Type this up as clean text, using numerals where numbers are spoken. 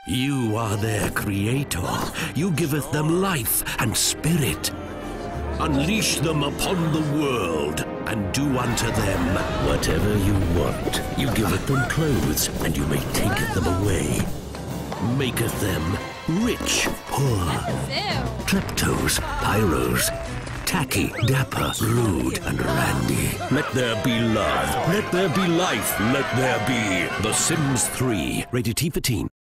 You are their creator. You giveth them life and spirit. Unleash them upon the world, and do unto them whatever you want. You giveth them clothes, and you may taketh them away. Maketh them rich, poor, kleptos, pyros, tacky, dapper, rude, and randy. Let there be love. Let there be life. Let there be The Sims 3. Rated T for teen.